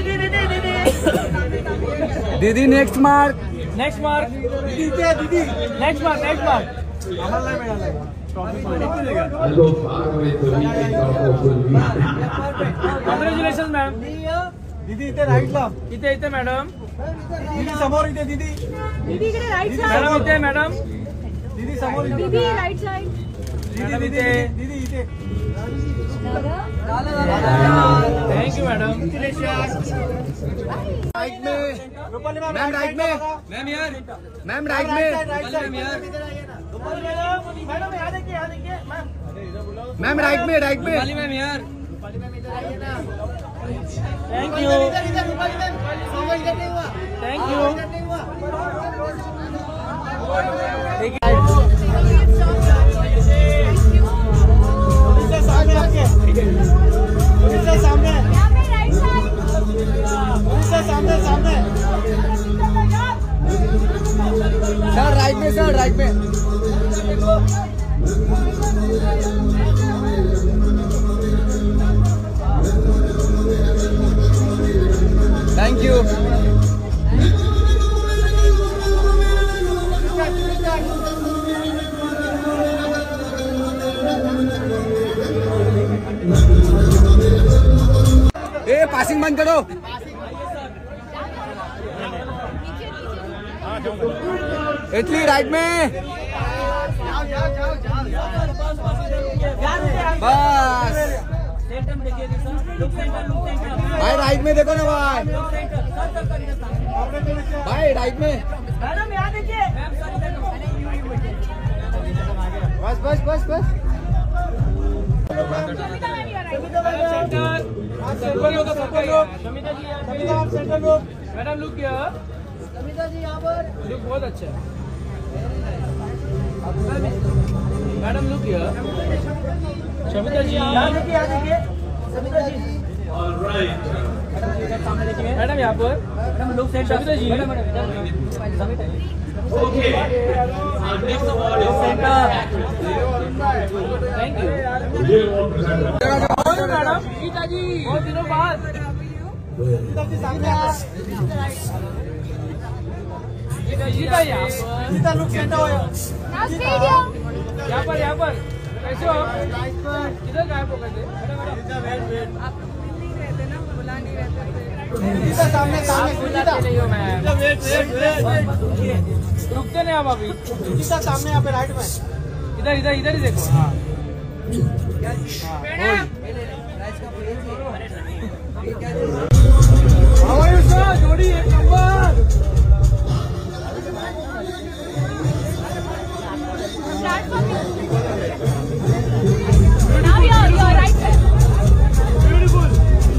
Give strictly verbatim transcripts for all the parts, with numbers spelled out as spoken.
दीदी next mark next mark दीदी दीदी नेक्स्ट मार्क नेक्स्ट मार्क आम्हाला मिळाला कॉंग्रॅच्युलेशन मॅम. दीदी इथे राईटला इथे इथे मॅडम दीदी समोर इथे दीदी दीदी इकडे राईट साइड मॅडम इथे मॅडम दीदी समोर दीदी राईट साइड दीदी इथे दीदी इथे थैंक यू मैडम. राइट में मैम राइट में मैम यार मैम राइट में मैम यार मैडम यहाँ देखिए यहाँ देखिए मैम राइट में राइट में मैम यार थैंक यू थैंक यू. सामने सामने सामने सर राइट में सर राइट में थैंक यू. ए पासिंग बंद करो. इटली राइट में बस भाई राइट में देखो ना भाई भाई राइट में मैडम यहाँ देखिए बस बस बस बस madam look here. Samita ji यहाँ पर लुक बहुत अच्छा है madam. Look here Samita ji यहाँ देखिए यहाँ देखिए समिता जी मैडम यहाँ पर madam look centre Samita ji thank you madam. Geeta ji बहुत दिनों बाद गीता यहाँ गीता लुक सेंटर हो यहाँ पर यहाँ पर कैसे हो किधर गायब हो गए थे. आप नहीं रहते ना बुला नहीं रहते गीता सामने सामने बुलाते नहीं हो मैम. रुकते नहीं आप अभी. गीता सामने यहाँ पे राइट में इधर इधर इधर ही देखो. हाँ जोड़ी एक नंबर. Now you're you're right side. Beautiful.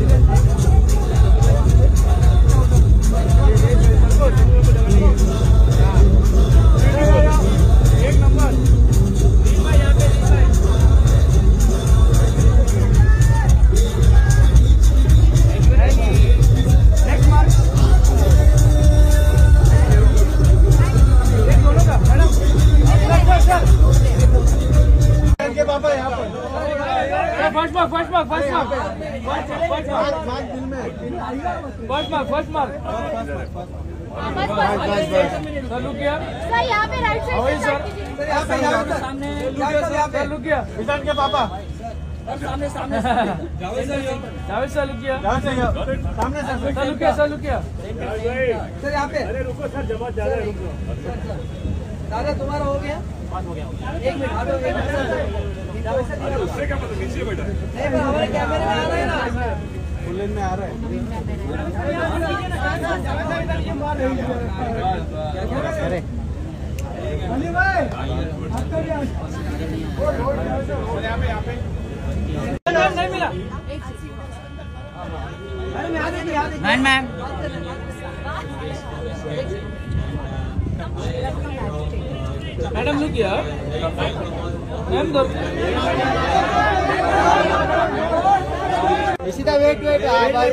एक नंबर. यहाँ पे नेक्स्ट मार्क एक दोनों का मैडम के पापा यहाँ पर first mark first mark first mark first mark दिल में first mark first mark sir look किया सर यहाँ पे राइट साइड सर यहाँ पे यहाँ पे सामने सर लुक किया विशाल के पापा सामने सामने जावेद सर लुक किया सामने सर लुक किया सर लुक किया सर यहाँ पे अरे रुको सर जमा ज्यादा रुको दादा तुम्हारा हो गया हो गया एक मिनट एक मिनट उससे क्या मतलब नीचे बैठा नहीं हमारे कैमरे में आ रहा है ना फुल लेन में आ रहा है अरे अली भाई यहाँ पे यहाँ पे नहीं मिला ma'am ma'am madam look here ma'am दो इसीदा वेट वेट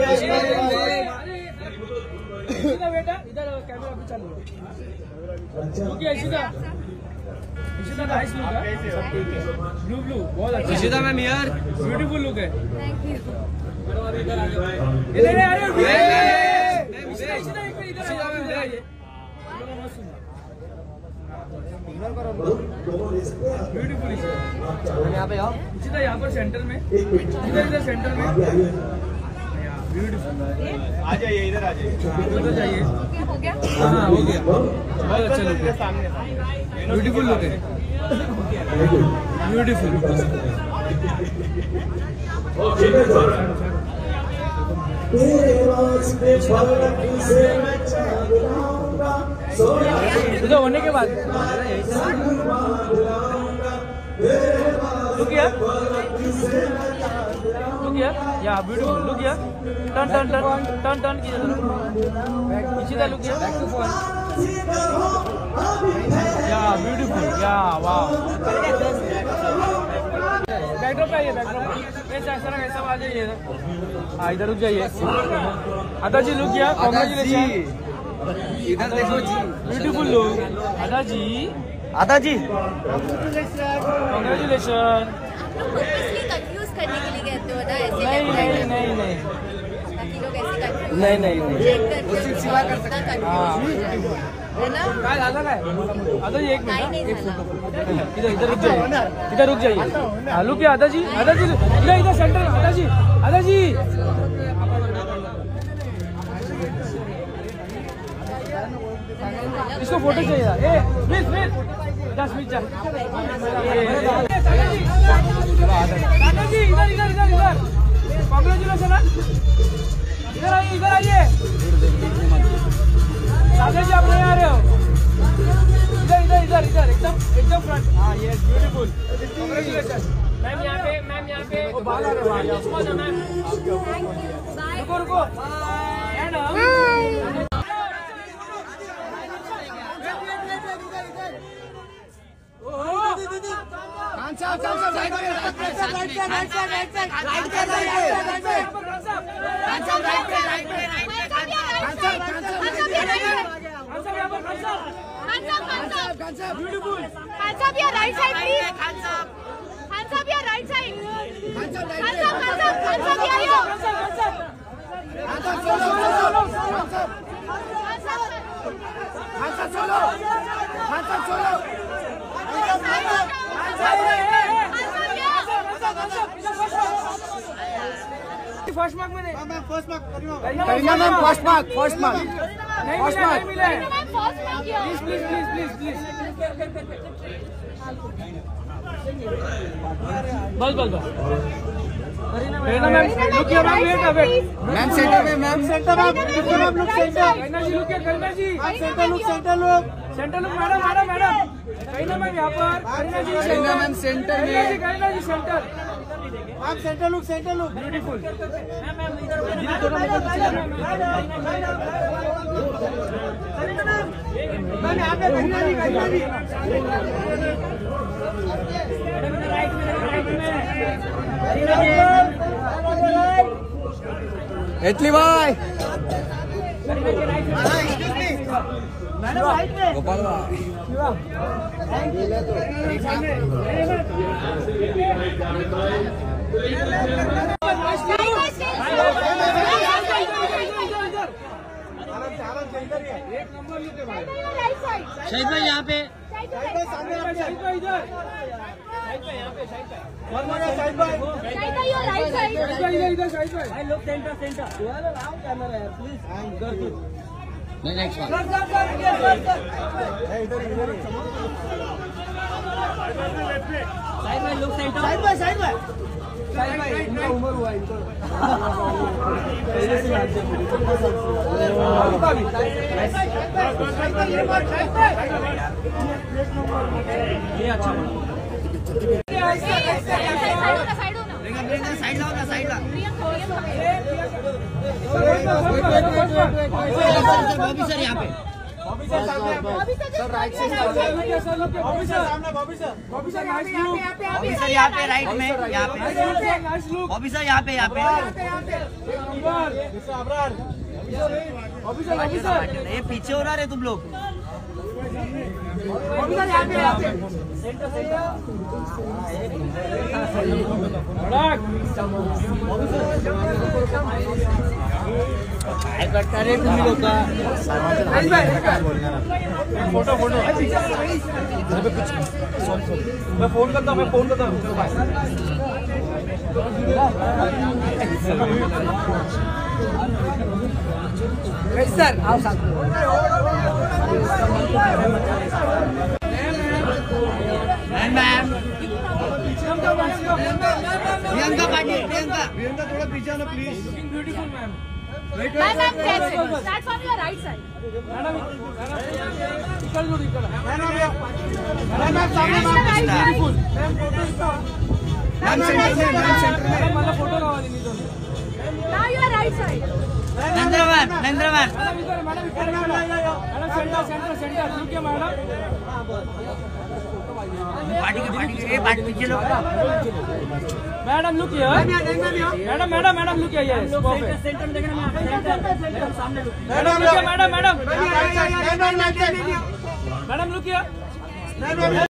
इसीदा बेटा इधर कैमरा भी चालू है look here Isida Isida nice look है ब्लू ब्लू बहुत अच्छा Isida ma'am here beautiful look है थैंक यू इधर आ जाओ ये ब्यूटीफुल यहाँ पे आओ सीधा यहाँ पर सेंटर में इधर इधर सेंटर में ब्यूटीफुल आ जाइए इधर आ जाइए उधर जाइए हो गया हाँ हो गया बहुत अच्छा लुक है ब्यूटीफुल लुक है ब्यूटीफुल इधर होने के बाद लुक हियर लुक हियर या beautiful look here turn turn turn turn turn कीजिए पीछे लुक हियर या ब्यूटीफुल या वाह बैकड्रॉप पे आइए बैकड्रॉप ऐसा ऐसा ऐसा आ जाइए हाँ इधर रुक जाइए अदा जी लुक किया कांग्रेचुलेशन इधर देखो जी ब्यूटीफुल लुक अदा जी आदा जी कांग्रेचुलेशन इसलिए कंफ्यूज करने के लिए कहते हो ना ऐसे नहीं नहीं नहीं नहीं ताकि लोग ऐसे कंफ्यूज नहीं नहीं नहीं चेक करते हो सिवा कर सकते हैं हाँ है ना काय झालं काय अदा जी एक नहीं मिनट नहीं झाला इधर इधर रुक जाइए इधर रुक जाइए हाँ लुक किया अदा जी अदा जी इधर इधर सेंटर अदा जी अदा जी इसको फोटो चाहिए ए मिस मिस दस मिनट जा दादाजी इधर इधर इधर इधर कांग्रेचुलेशन इधर आइए इधर आइए दादाजी आप नहीं आ रहे हो इधर इधर इधर इधर एकदम एकदम फ्रंट हाँ यस ब्यूटीफुल कांग्रेचुलेशन मैम यहाँ पे मैम यहाँ पे वो बाहर आ रहे हो मैम रुको रुको madam Beautiful. Hands up your right side, please. Hands up. Hands up your right side. Hands up, hands up, hands up, hands up, yeah, yo. Hands up, hands up. Hands up, solo, solo, hands up. Hands up, hands up, solo. Hands up, solo. Hands up, hands up. First mark में ma'am first mark Kareena ma'am first mark first mark नहीं मिला नहीं मिला first mark किया please please please please please बस बस बस Kareena ma'am look here ma'am wait wait ma'am centre में ma'am centre ma'am ma'am look centre Kareena ji look here Kareena ji centre look centre look centre look madam madam madam Kareena ma'am यहाँ पर Kareena ji Kareena ma'am centre Kareena ji में Kareena ji centre ma'am centre look centre look beautiful दीदी थोड़ा mobile पीछे ma'am यहाँ पे Kareena ji Kareena ji right में राइट में एटली भाई मैडम राइट में गोपाल भाई एक नंबर लुक है भाई राइट साइड शाहिद भाई यहाँ पे साइड शाहिद भाई इधर शाहिद भाई यहाँ पे शाहिद भाई शाहिद भाई side your right side Shahid भाई इधर इधर शाहिद भाई लोग सेंटर सेंटर कैमरा है प्लीज नहीं नेक्स्ट वन इधर इधर शाहिद भाई लुक सेंटर शाहिद भाई शाहिद भाई शाहिद भाई इनका उम्र हुआ इनको पहले से याद है ये अच्छा साइड हो ना साइड लाओ ना साइड ला बॉबी सर यहाँ पे बॉबी सर सामने सर राइट से बॉबी सर सामने Bobby sir Bobby sir nice look Bobby sir यहाँ पे राइट में यहाँ पे नाइस लुक बॉबी सर यहाँ पे यहाँ पे Abrar Bobby sir Bobby sir ये पीछे हो रहा है तुम लोग काय करता रे तुम्ही लोक? फोटो फोटो मैं फोन करता हूँ मैं फोन करता हूँ सर आओ साथ मैम प्रियंका पाटिल प्रियंका प्रियंका थोड़ा पीछे आना please beautiful ma'am Ma'am, ma'am, start from your right side. Madam इकड़ लो इकड़ मैडम मैम सामने ma'am beautiful ma'am photo ma'am centre में मैम सेंटर में मैम मला फोटो కావాలి మీతో Now you are right side. Narendra ma'am Narendra ma'am madam इधर मैडम इधर मैडम सेंटर सेंटर सेंटर रुक गया मैडम पार्टी की पार्टी ए पार्टी पीछे लो madam look here madam madam madam look here centre centre में देखना मैडम सामने look madam madam madam madam look here